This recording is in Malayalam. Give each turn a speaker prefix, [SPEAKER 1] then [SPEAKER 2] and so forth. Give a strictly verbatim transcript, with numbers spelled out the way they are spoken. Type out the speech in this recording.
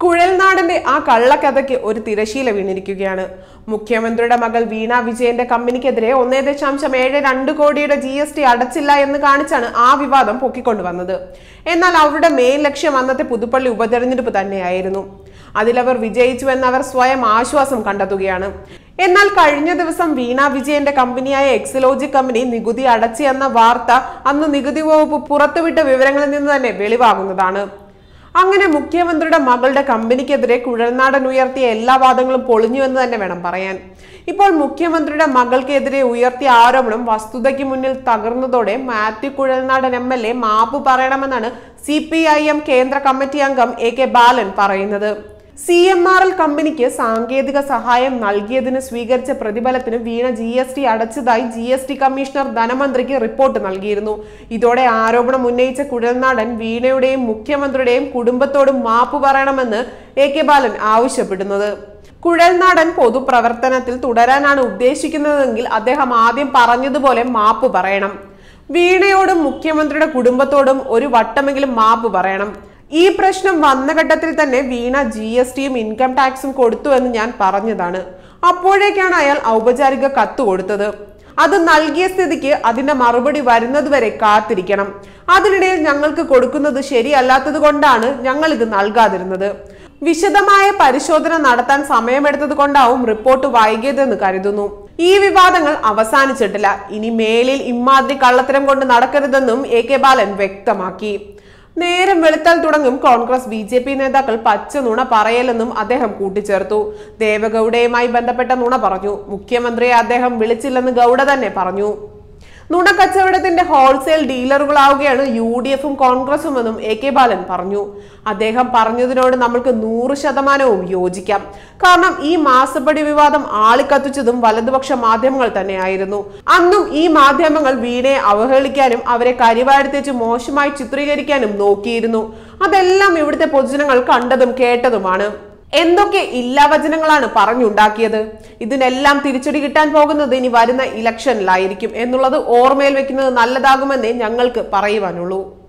[SPEAKER 1] കുഴൽനാടന്റെ ആ കള്ളക്കഥയ്ക്ക് ഒരു തിരശീല വീണിരിക്കുകയാണ്. മുഖ്യമന്ത്രിയുടെ മകൾ വീണ വിജയന്റെ കമ്പനിക്കെതിരെ ഒന്നേ ദശാംശം ഏഴ് രണ്ട് കോടിയുടെ ജി എസ് ടി അടച്ചില്ല എന്ന് കാണിച്ചാണ് ആ വിവാദം പൊക്കിക്കൊണ്ടുവന്നത്. എന്നാൽ അവരുടെ മെയിൻ ലക്ഷ്യം അന്നത്തെ പുതുപ്പള്ളി ഉപതെരഞ്ഞെടുപ്പ് തന്നെയായിരുന്നു. അതിലവർ വിജയിച്ചുവെന്ന് അവർ സ്വയം ആശ്വാസം കണ്ടെത്തുകയാണ്. എന്നാൽ കഴിഞ്ഞ ദിവസം വീണ വിജയന്റെ കമ്പനിയായ എക്സലോജിക് കമ്പനി നികുതി അടച്ചു എന്ന വാർത്ത അന്ന് നികുതി വകുപ്പ് പുറത്തുവിട്ട വിവരങ്ങളിൽ നിന്ന് തന്നെ വെളിവാകുന്നതാണ്. അങ്ങനെ മുഖ്യമന്ത്രിയുടെ മകളുടെ കമ്പനിക്കെതിരെ കുഴൽനാടൻ ഉയർത്തിയ എല്ലാ വാദങ്ങളും പൊളിഞ്ഞുവെന്ന് തന്നെ വേണം പറയാൻ. ഇപ്പോൾ മുഖ്യമന്ത്രിയുടെ മകൾക്കെതിരെ ഉയർത്തിയ ആരോപണം വസ്തുതയ്ക്ക് മുന്നിൽ തകർന്നതോടെ Mathew Kuzhalnadan M L A മാപ്പ് പറയണമെന്നാണ് സി പി ഐ എം കേന്ദ്ര കമ്മിറ്റി അംഗം എ കെ ബാലൻ പറയുന്നത്. സി എം ആർ എൽ കമ്പനിക്ക് സാങ്കേതിക സഹായം നൽകിയതിന് സ്വീകരിച്ച പ്രതിഫലത്തിന് വീണ ജി എസ് ടി അടച്ചതായി ജി എസ് ടി കമ്മീഷണർ ധനമന്ത്രിക്ക് റിപ്പോർട്ട് നൽകിയിരുന്നു. ഇതോടെ ആരോപണം ഉന്നയിച്ച കുഴൽനാടൻ വീണയുടെയും മുഖ്യമന്ത്രിയുടെയും കുടുംബത്തോടും മാപ്പ് പറയണമെന്ന് എ കെ ബാലൻ ആവശ്യപ്പെടുന്നത്. കുഴൽനാടൻ പൊതുപ്രവർത്തനത്തിൽ തുടരാനാണ് ഉദ്ദേശിക്കുന്നതെങ്കിൽ അദ്ദേഹം ആദ്യം പറഞ്ഞതുപോലെ മാപ്പ് പറയണം. വീണയോടും മുഖ്യമന്ത്രിയുടെ കുടുംബത്തോടും ഒരു വട്ടമെങ്കിലും മാപ്പ് പറയണം. ഈ പ്രശ്നം വന്ന ഘട്ടത്തിൽ തന്നെ വീണ ജി എസ് ടിയും ഇൻകം ടാക്സും കൊടുത്തു എന്ന് ഞാൻ പറഞ്ഞതാണ്. അപ്പോഴേക്കാണ് അയാൾ ഔപചാരിക കത്ത് കൊടുത്തത്. അത് നൽകിയ സ്ഥിതിക്ക് അതിന്റെ മറുപടി വരുന്നത് വരെ കാത്തിരിക്കണം. അതിനിടയിൽ ഞങ്ങൾക്ക് കൊടുക്കുന്നത് ശരിയല്ലാത്തത് കൊണ്ടാണ് ഞങ്ങൾ ഇത് നൽകാതിരുന്നത്. വിശദമായ പരിശോധന നടത്താൻ സമയമെടുത്തത് കൊണ്ടാവും റിപ്പോർട്ട് വൈകിയതെന്ന് കരുതുന്നു. ഈ വിവാദങ്ങൾ അവസാനിച്ചിട്ടില്ല. ഇനി മേലിൽ ഇമ്മാതിരി കള്ളത്തരം കൊണ്ട് നടക്കരുതെന്നും എ കെ ബാലൻ വ്യക്തമാക്കി. നേരം വെളുത്താൽ തുടങ്ങും കോൺഗ്രസ് ബി ജെ പി നേതാക്കൾ പച്ച നുണ പറയലെന്നും അദ്ദേഹം കൂട്ടിച്ചേർത്തു. ദേവഗൌഡയുമായി ബന്ധപ്പെട്ട നുണ പറഞ്ഞു. മുഖ്യമന്ത്രിയെ അദ്ദേഹം വിളിച്ചില്ലെന്ന് ഗൌഡ തന്നെ പറഞ്ഞു. നുണക്കച്ചവടത്തിന്റെ ഹോൾസെയിൽ ഡീലറുകളാവുകയാണ് യു ഡി എഫും കോൺഗ്രസും എന്നും എ കെ ബാലൻ പറഞ്ഞു. അദ്ദേഹം പറഞ്ഞതിനോട് നമ്മൾക്ക് നൂറ് ശതമാനവും യോജിക്കാം. കാരണം ഈ മാസപ്പടി വിവാദം ആളിക്കത്തിച്ചതും വലതുപക്ഷ മാധ്യമങ്ങൾ തന്നെയായിരുന്നു. അന്നും ഈ മാധ്യമങ്ങൾ വീണയെ അവഹേളിക്കാനും അവരെ കരിവാരിത്തേച്ച് മോശമായി ചിത്രീകരിക്കാനും നോക്കിയിരുന്നു. അതെല്ലാം ഇവിടുത്തെ പൊതുജനങ്ങൾ കണ്ടതും കേട്ടതുമാണ്. എന്തൊക്കെ ഇല്ലാവചനങ്ങളാണ് പറഞ്ഞുണ്ടാക്കിയത്. ഇതിനെല്ലാം തിരിച്ചടി കിട്ടാൻ പോകുന്നത് ഇനി വരുന്ന ഇലക്ഷനിലായിരിക്കും എന്നുള്ളത് ഓർമ്മയിൽ വെക്കുന്നത് നല്ലതാകുമെന്നേ ഞങ്ങൾക്ക് പറയുവാനുള്ളൂ.